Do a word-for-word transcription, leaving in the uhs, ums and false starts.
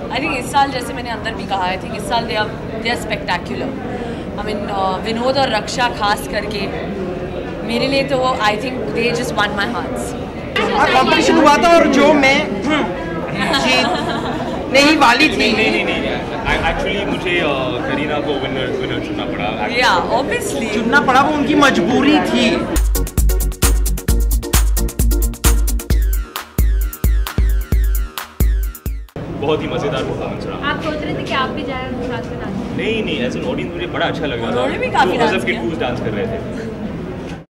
आई think इस साल जैसे मैंने अंदर भी कहा, आई थिंक इस साल they are they are spectacular. I mean Vinod और रक्षा खास करके मेरे लिए तो वो I think they just won my hearts. Competition हुआ था और जो मैं जीत नहीं वाली थी। नहीं नहीं नहीं एक्चुअली मुझे करीना को विनर विनर चुनना पड़ा। या ऑब्वियसली चुनना पड़ा, वो उनकी मजबूरी थी। बहुत ही मजेदार परफॉर्मेंस रहा। आप सोच रहे थे कि आप भी जाए साथ में डांस? नहीं नहीं एज एन ऑडियंस मुझे बड़ा अच्छा लग रहा था। उन्होंने भी काफी डांस किया। डांस कर रहे थे।